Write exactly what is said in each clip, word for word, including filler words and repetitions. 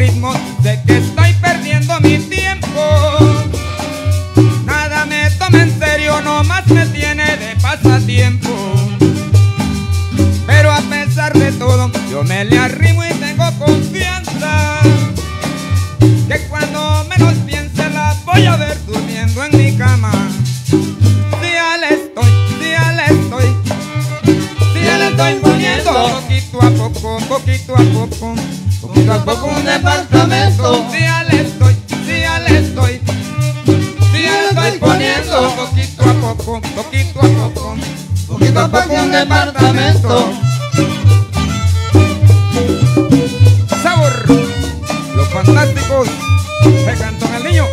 ritmo, sé que estoy perdiendo mi tiempo. Nada me toma en serio, nomás me tiene de pasatiempo. Pero a pesar de todo, yo me le arrimo y tengo confianza, que cuando menos piense la voy a ver durmiendo en mi cama. Si ya le estoy, si ya le estoy, si ya le estoy poniendo poquito a poco, poquito a poco, poquito a poco un departamento. Si ya le estoy, si ya le estoy, si ya le estoy poniendo poquito a poco, poquito a poco, poquito a poco un departamento. Sabor, los fantásticos de Cantón El Niño.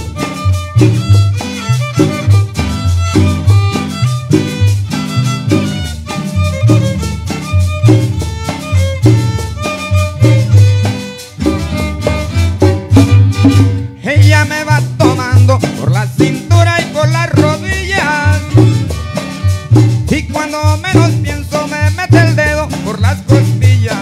Ella me va tomando por la cintura y por las rodillas, y cuando menos pienso me mete el dedo por las costillas.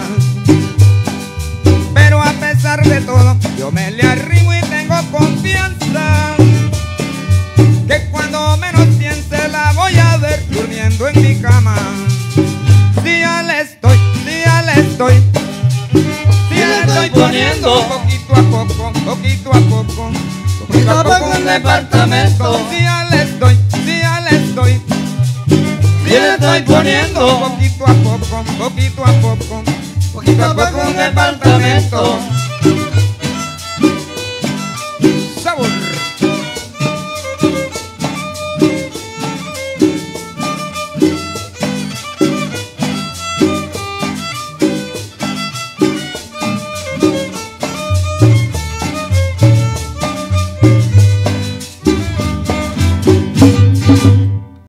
Pero a pesar de todo, yo me le arrimo y tengo confianza, que cuando menos piense la voy a ver durmiendo en mi cama. Si ya le estoy, si ya le estoy, si ya le estoy poniendo poquito a poco, poquito a poco, poquito a poco un departamento. Si ya le estoy, si ya le estoy, si le estoy poniendo poquito a poco, poquito a poco, poquito a poco un departamento.